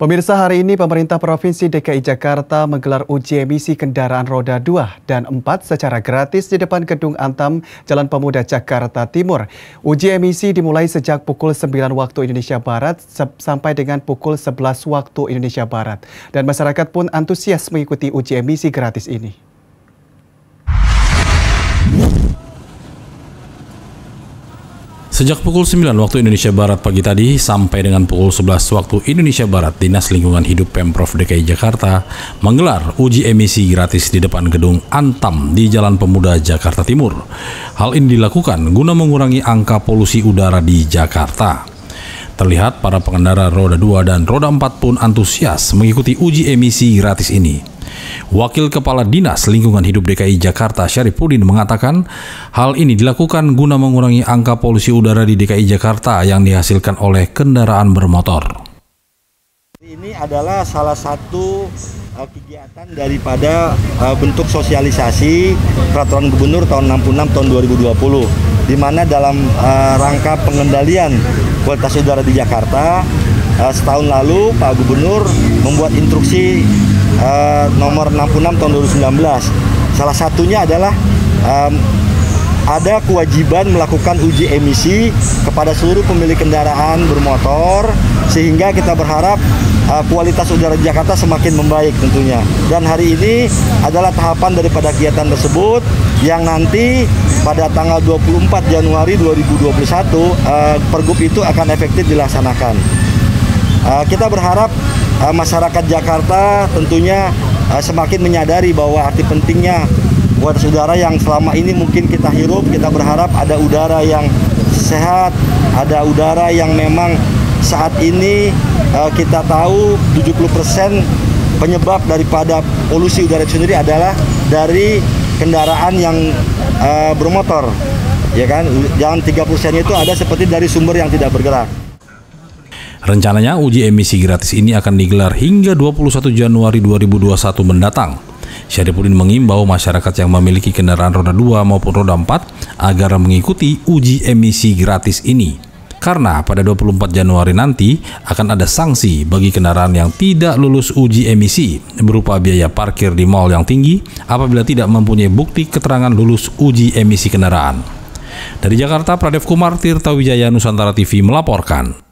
Pemirsa, hari ini pemerintah Provinsi DKI Jakarta menggelar uji emisi kendaraan roda 2 dan 4 secara gratis di depan Gedung Antam, Jalan Pemuda, Jakarta Timur. Uji emisi dimulai sejak pukul 9 waktu Indonesia Barat sampai dengan pukul 11 waktu Indonesia Barat. Dan masyarakat pun antusias mengikuti uji emisi gratis ini. Sejak pukul 9 waktu Indonesia Barat pagi tadi sampai dengan pukul 11 waktu Indonesia Barat, Dinas Lingkungan Hidup Pemprov DKI Jakarta menggelar uji emisi gratis di depan Gedung Antam di Jalan Pemuda, Jakarta Timur. Hal ini dilakukan guna mengurangi angka polusi udara di Jakarta. Terlihat para pengendara roda 2 dan roda 4 pun antusias mengikuti uji emisi gratis ini. Wakil Kepala Dinas Lingkungan Hidup DKI Jakarta, Syarifudin, mengatakan hal ini dilakukan guna mengurangi angka polusi udara di DKI Jakarta yang dihasilkan oleh kendaraan bermotor. Ini adalah salah satu kegiatan daripada bentuk sosialisasi Peraturan Gubernur tahun 66 tahun 2020, di mana dalam rangka pengendalian kualitas udara di Jakarta, setahun lalu Pak Gubernur membuat instruksi nomor 66 tahun 2019. Salah satunya adalah ada kewajiban melakukan uji emisi kepada seluruh pemilik kendaraan bermotor, sehingga kita berharap kualitas udara Jakarta semakin membaik tentunya. Dan hari ini adalah tahapan daripada kegiatan tersebut yang nanti pada tanggal 24 Januari 2021 Pergub itu akan efektif dilaksanakan. Kita berharap masyarakat Jakarta tentunya semakin menyadari bahwa arti pentingnya kualitas udara yang selama ini mungkin kita hirup. Kita berharap ada udara yang sehat, ada udara yang memang saat ini kita tahu 70% penyebab daripada polusi udara itu sendiri adalah dari kendaraan yang bermotor, ya kan? Yang 3% itu ada seperti dari sumber yang tidak bergerak. Rencananya uji emisi gratis ini akan digelar hingga 21 Januari 2021 mendatang. Syarifudin mengimbau masyarakat yang memiliki kendaraan roda 2 maupun roda 4 agar mengikuti uji emisi gratis ini. Karena pada 24 Januari nanti akan ada sanksi bagi kendaraan yang tidak lulus uji emisi berupa biaya parkir di mal yang tinggi apabila tidak mempunyai bukti keterangan lulus uji emisi kendaraan. Dari Jakarta, Pradev Kumar, Tirta Wijaya, Nusantara TV melaporkan.